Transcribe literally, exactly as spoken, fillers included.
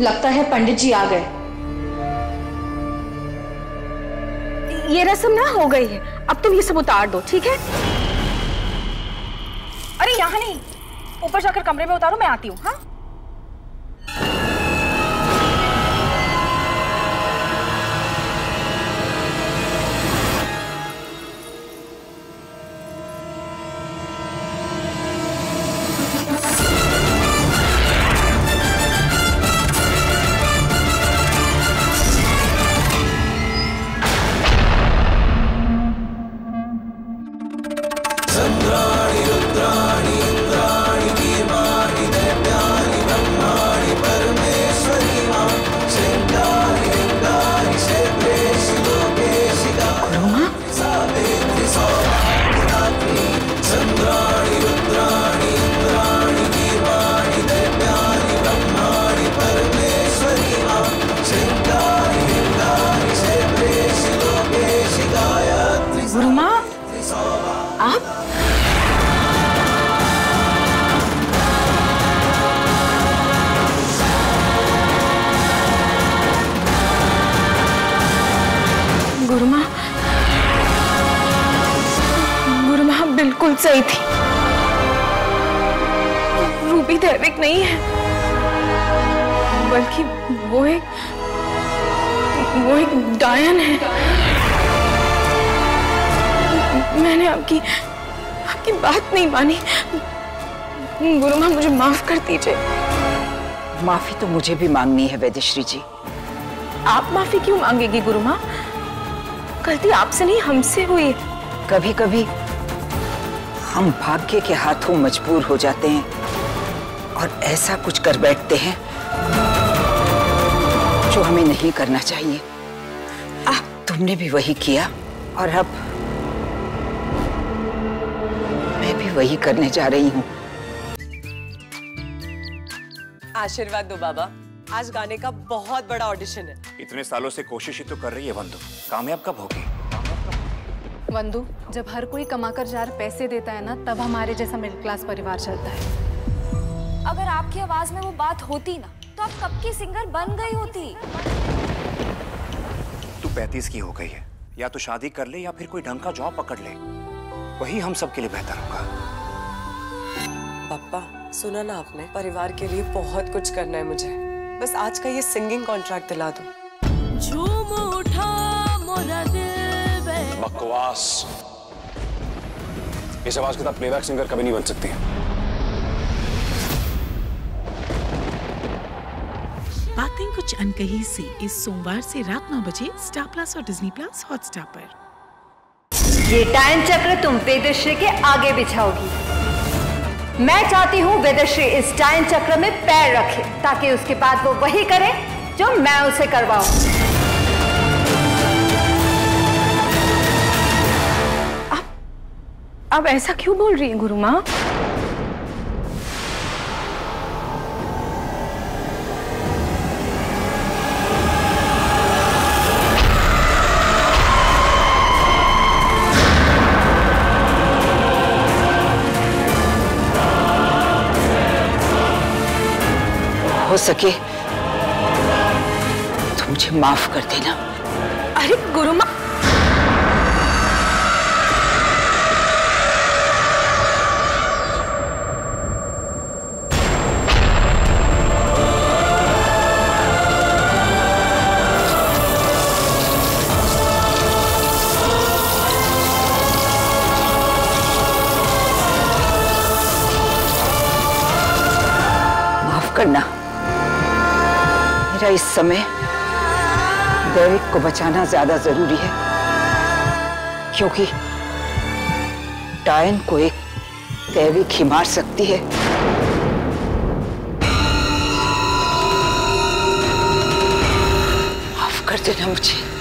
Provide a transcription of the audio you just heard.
लगता है पंडित जी आ गए। ये रस्म ना हो गई है, अब तुम ये सब उतार दो, ठीक है? अरे यहाँ नहीं, ऊपर जाकर कमरे में उतारो, मैं आती हूँ। हाँ बिल्कुल सही थी। रूबी दैविक नहीं है, बल्कि वो एक वो एक डायन है। मैंने आपकी आपकी बात नहीं मानी। गुरु माँ, मुझे माफ कर दीजिए। माफी तो मुझे भी मांगनी है वैद्यश्री जी। आप माफी क्यों मांगेगी गुरु माँ? गलती आपसे नहीं, हमसे हुई। कभी कभी हम भाग्य के हाथों मजबूर हो जाते हैं और ऐसा कुछ कर बैठते हैं जो हमें नहीं करना चाहिए। आ, तुमने भी वही किया और अब मैं भी वही करने जा रही हूँ। आशीर्वाद दो बाबा, आज गाने का बहुत बड़ा ऑडिशन है। इतने सालों से कोशिश ही तो कर रही है वंदु, कामयाब कब होगी? वंदु, जब हर कोई कमाकर चार पैसे देता है ना, तब हमारे जैसा मिडिल क्लास परिवार चलता है। अगर आपकी आवाज में वो बात होती ना, तो आप कब की सिंगर बन गई होती। तू पैंतीस की हो गई है, या तो शादी कर ले या फिर कोई ढंग का जॉब पकड़ ले, वही हम सब के लिए बेहतर होगा। पापा, सुना ना आपने, परिवार के लिए बहुत कुछ करना है मुझे। बस आज का ये सिंगिंग कॉन्ट्रैक्ट दिला दो। झूम उठा मोरा दिल। बकवास। इस आवाज के साथ प्लेबैक सिंगर कभी नहीं बन सकती। बातें कुछ अनकही सी इस सोमवार से रात नौ बजे स्टार प्लस और डिज्नी प्लस हॉटस्टार पर। ये टाइम चक्र तुम वेदश्री के आगे बिछाओगी। मैं चाहती हूँ वेदश्री इस टाइम चक्र में पैर रखे, ताकि उसके बाद वो वही करे जो मैं उसे करवाऊं। अब ऐसा क्यों बोल रही है गुरु माँ? हो सके तो मुझे माफ कर देना। अरे गुरु माँ, करना, मेरा इस समय दैविक को बचाना ज्यादा जरूरी है, क्योंकि डायन को एक दैविक ही मार सकती है। माफ कर देना मुझे।